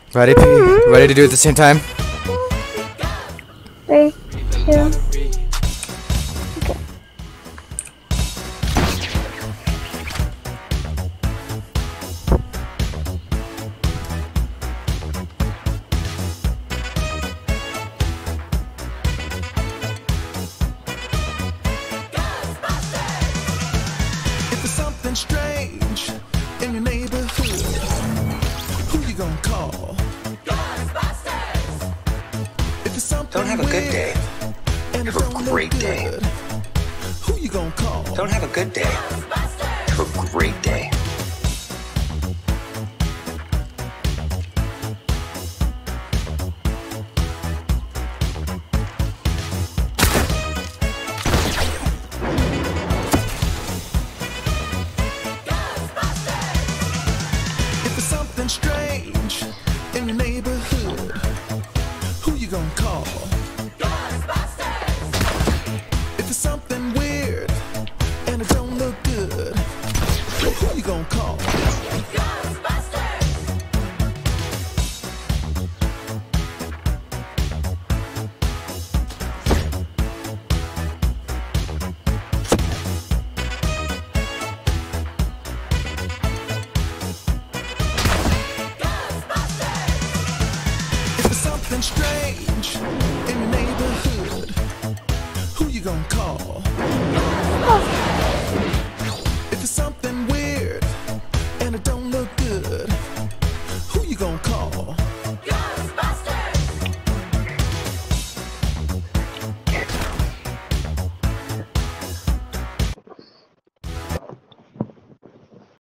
Ready? Ready to do it at the same time? 3, 2. If there's something strange in your neighborhood, who you gonna call? Ghostbusters! If it's something Don't have a good day. and it Have a don't look great day. good, who you gonna call? Don't have a good day. Have a great day. If there's something strange in your neighborhood, who you gonna call? Ghostbusters! If there's something weird and it don't look good, who you gonna call? Ghostbusters! If there's something strange in your neighborhood, who you gonna call? If there's something